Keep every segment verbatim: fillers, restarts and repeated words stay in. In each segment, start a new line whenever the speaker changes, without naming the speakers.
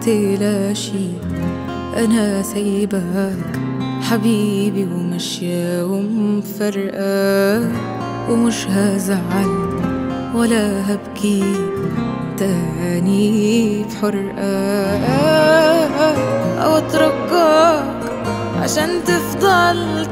تقلقشي أنا سايباك حبيبي وماشية ومفرقة، ومش هزعل ولا هبكي تاني بحرقة، أو أترجاك عشان تفضل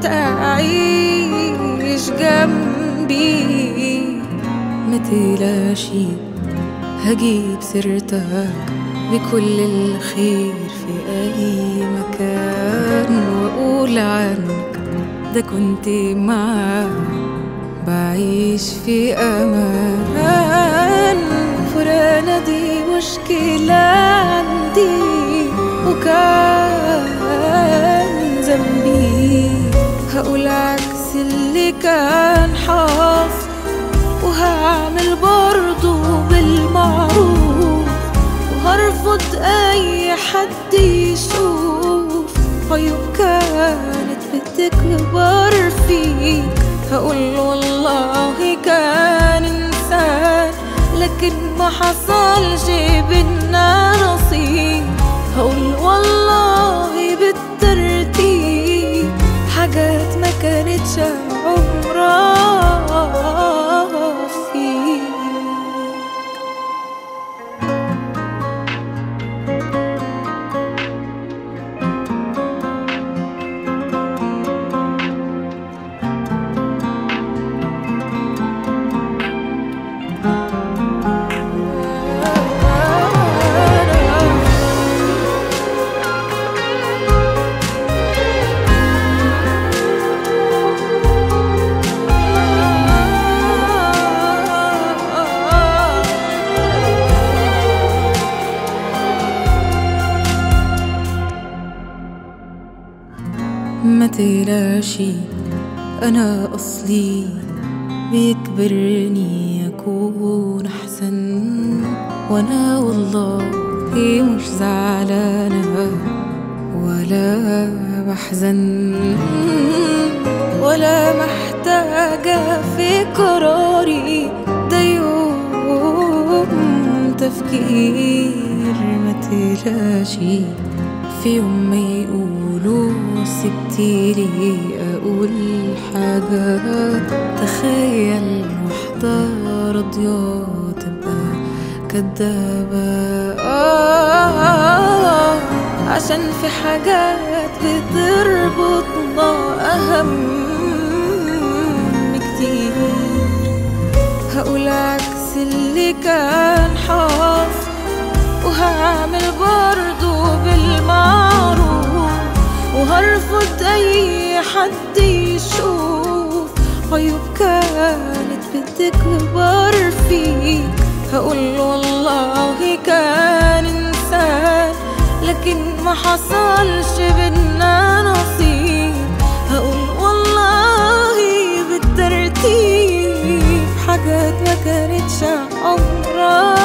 تعيش جنبي. متقلقشي هجيب سيرتك بكل الخير في أي مكان، وأقول عنك ده كنت معاك بعيش في أمان. فراقنا دي مشكلة عندي وكان ذنبي، هقول عكس اللي كان حاصل وهعمل برضو بالمعروف، وهرفض أي حد يشوف عيوب كانت بتكبر فيك. هقول والله كان إنسان لكن ما حصلش بينا نصيب، هقول والله بالترتيب حاجات ما كانتش عمرها فيك. ما تقلقشي أنا أصلي بيكبرني أكون أحسن، وأنا والله مش زعلانة ولا بحزن ولا محتاجة في قراري ده يوم تفكير. ما تقلقشي في يوم ما يقولوا سبتيلي أقول حاجة، تخيل واحدة راضية تبقى كدابة، آه عشان في حاجات بتربطنا أهم كتير. هقول عكس اللي كان حاصل وهعمل برضو بالمعروف، وهرفض أي حد يشوف عيوب كانت بتكبر فيك. هقول والله كان إنسان لكن ما حصلش بينا نصيب، هقول والله بالترتيب حاجات ما كانتش عمرها